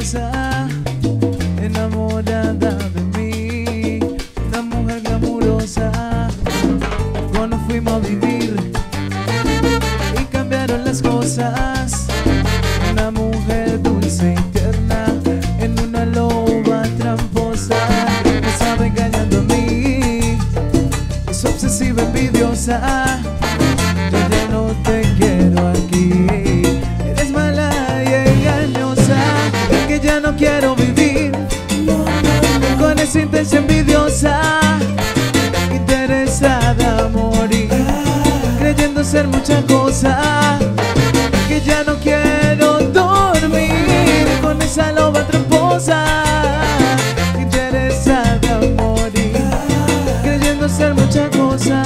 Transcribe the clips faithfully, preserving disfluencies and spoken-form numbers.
hermosa, enamorada de mí, una mujer glamurosa. Cuando fuimos a vivir y cambiaron las cosas, una mujer dulce y tierna en una loba tramposa. Me estaba engañando a mí, es obsesiva, envidiosa. Yo ya no te quiero aquí, eres mala y engañosa, que ya no quiero vivir con esa intención envidiosa, interesada a morir, creyendo ser mucha cosa, que ya no quiero dormir con esa loba tramposa, interesada a morir, creyendo ser mucha cosa.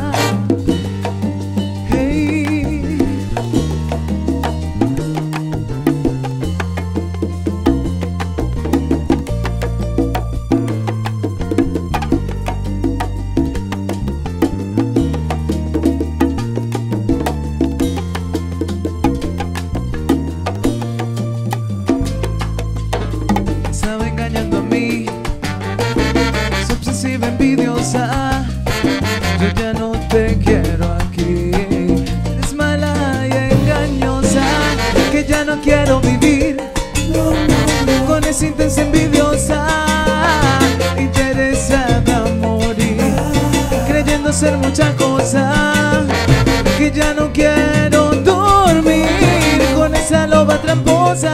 Estaba engañando a mí, es obsesiva, envidiosa. Yo ya no te quiero aquí, eres mala y engañosa, que ya no quiero vivir con esa intención envidiosa, interesada a morir, creyendo ser mucha cosa, que ya no quiero dormir con esa loba tramposa,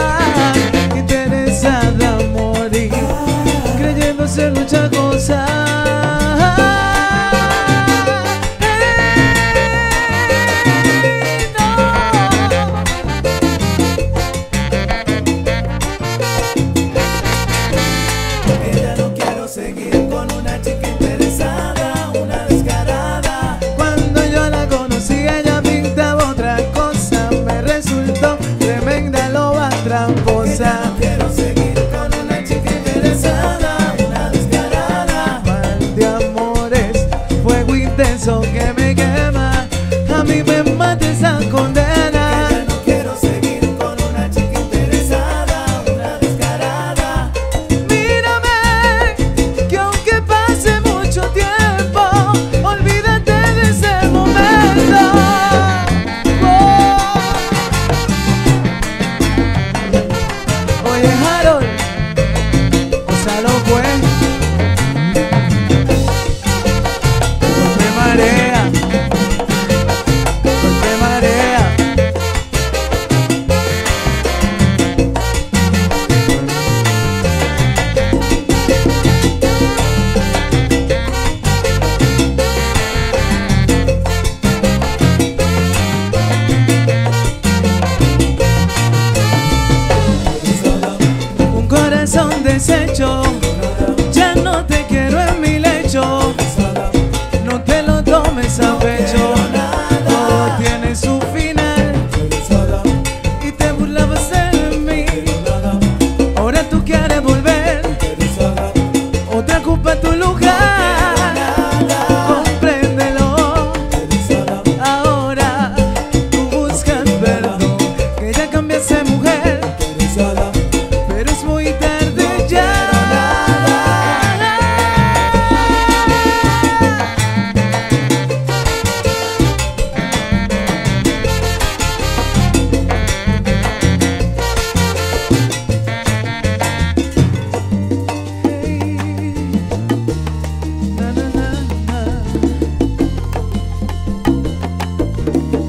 interesada a morir, creyendo ser mucha cosa. Ya no quiero seguir con una chica interesada, una descarada. Cuando yo la conocí ella pintaba otra cosa, me resultó tremenda loba tramposa. No quiero seguir con una chica interesada, una descarada. Mal de amores, fuego intenso que me quema, a mí me mata esa condena. Ya no quiero seguir con una chica interesada, una descarada. Mírame, que aunque pase mucho tiempo, olvídate de ese momento. Oh. Oye, Harold, Gonzalo fue, golpe marea, golpe marea. Un corazón deshecho, ya no te quiero en mi lecho, no te lo tomes a pecho, todo tiene su final y te burlabas de mí, ahora tú quieres volver, otra culpa tu lugar, compréndelo, ahora tú buscas perdón, que ya cambiaste de mujer, pero es muy tarde ya. Hey, na, na, na, na.